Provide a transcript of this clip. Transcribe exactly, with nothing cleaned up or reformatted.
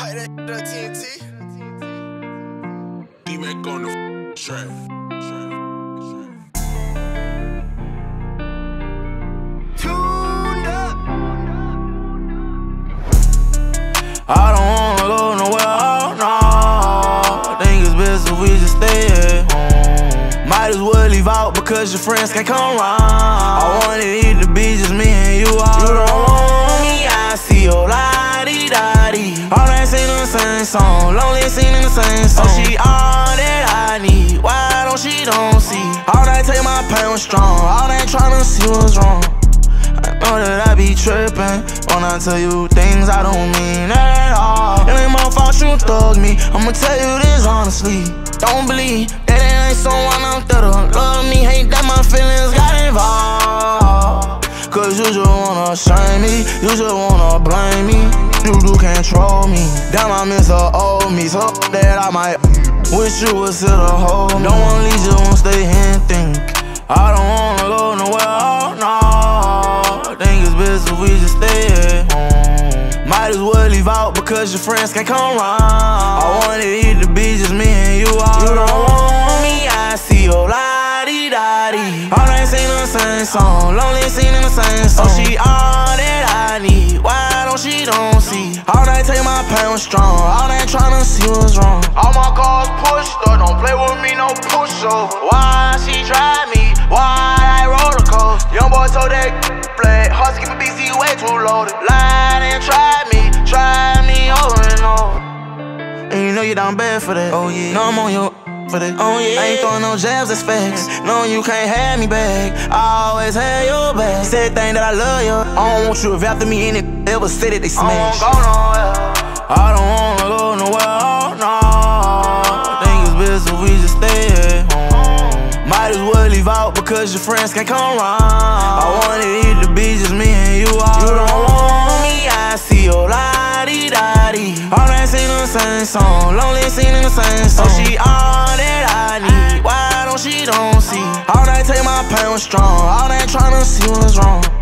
Pipe that that T N T. D-Mac on the track. Tuned up. I don't wanna go nowhere, oh no. Think it's best if we just stay at home. Might as well leave out because your friends can't come round. I want it to be just me and you all. You don't want me, I see your la-di-da-di. All that singing the same song, lonely singing the same song. Oh, she all that I need, why don't she don't see? All that take my pain was strong, all that tryna see what's wrong. I know that I be trippin' when I tell you things I don't mean at all. It ain't my fault you thug me, I'ma tell you this honestly. Don't believe that it ain't someone out there to love me. Hate that my feelings got involved. Cause you just wanna shame me, you just wanna blame me. You do control me, damn I miss her old me. So that I might wish you would sit a hold me. Don't wanna leave, just wanna stay here and think. I don't wanna go nowhere, oh no. Think it's best if we just stay at home. Might as well leave out because your friends can't come round. I want it to be just me and you all. You don't want me, I see your la-di-da-di. All that singing the same song, lonely singing the same song. Oh, she all that I need, why don't she don't see? All that take my pain was strong, all that tryna see what's wrong. All my cars pushed up, don't play with me, no pushover. Why she tried me? Why I roller coaster? Youngboy told that play, Husky for B C way too loaded. Lied and tried me, tried me over and over. And you know you down bad for that. Oh yeah, no I'm on your for that. Oh yeah, I ain't throwing no jabs, that's facts. No, you can't have me back, I always had your back. Said thing that I love you, I don't want you if after me any ever said it they smash. I don't go nowhere, I don't wanna go nowhere, oh no. Think it's best if we just stay at home. Might as well leave out because your friends can't come round. I want it to be just me and you all. You don't want me, I see your la-di-da-di. All that singing the same song, lonely singing the same song. Oh, she all that I need, why don't she don't see? All that take my pain was strong, all that tryna see what's wrong.